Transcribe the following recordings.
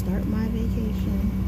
start my vacation.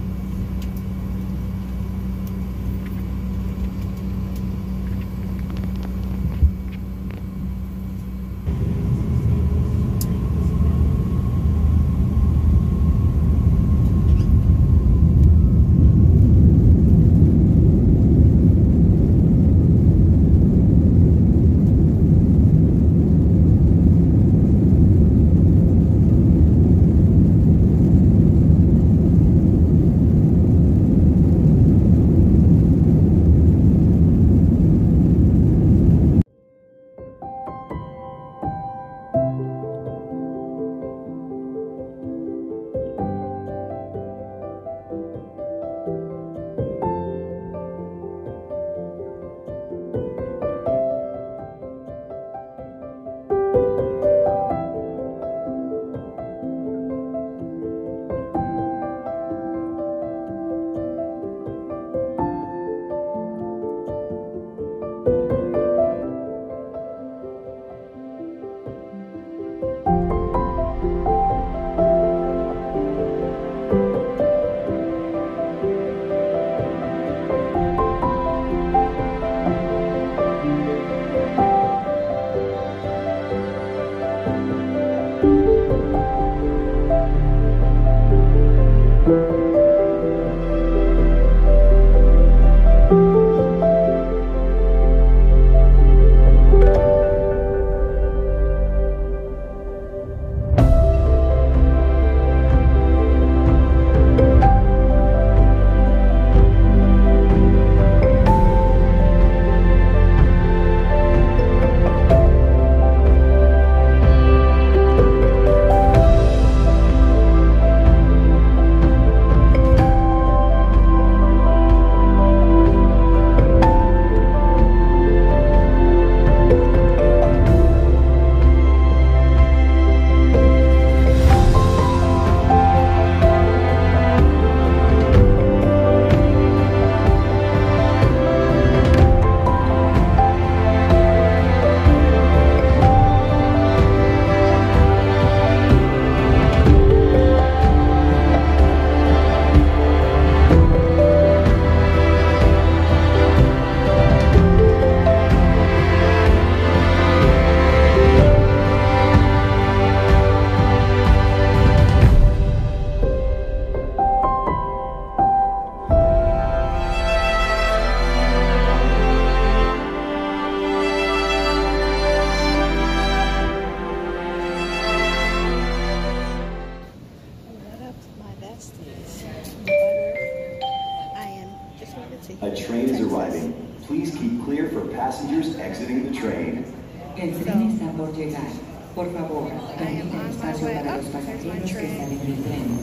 A train is arriving. Please keep clear for passengers exiting the train. El tren está por llegar. Por favor, permita espacio para los pasajeros que salen del tren.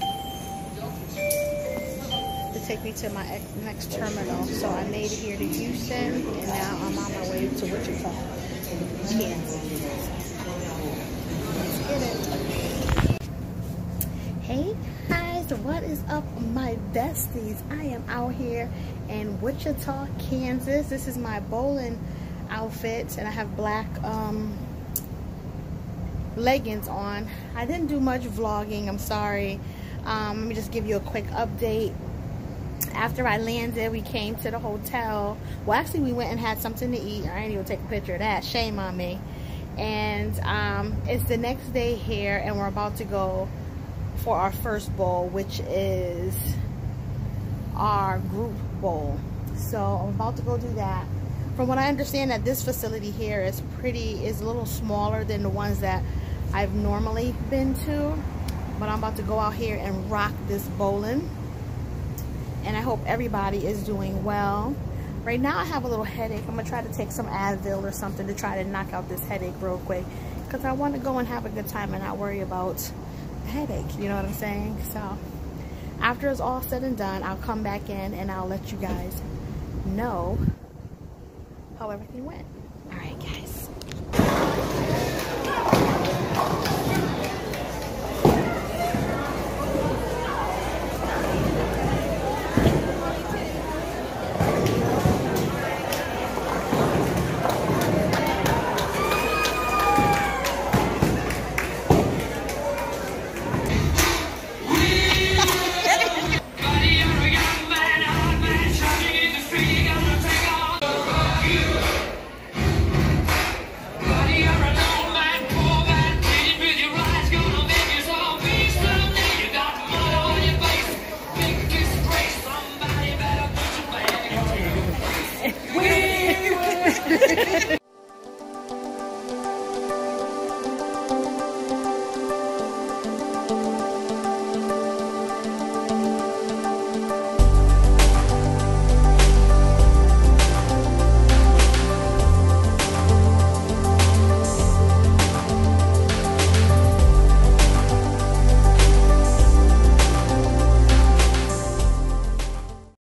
To take me to my next terminal. So I made it here to Houston, and now I'm on my way to Wichita, Kansas. Let's get it. Hey guys, what is up, my besties? I am out here in Wichita, Kansas. This is my bowling outfit, and I have black leggings on. I didn't do much vlogging, I'm sorry. Let me just give you a quick update. After I landed, we came to the hotel. Well, actually we went and had something to eat. I didn't even take a picture of that, shame on me. And it's the next day here, and we're about to go for our first bowl, which is our group bowl. So I'm about to go do that. From what I understand, that this facility here is a little smaller than the ones that I've normally been to, but I'm about to go out here and rock this bowling, and I hope everybody is doing well. Right now I have a little headache. I'm gonna try to take some Advil or something to try to knock out this headache real quick, because I want to go and have a good time and not worry about the headache, you know what I'm saying? So after it's all said and done, I'll come back in and I'll let you guys know how everything went. All right, guys.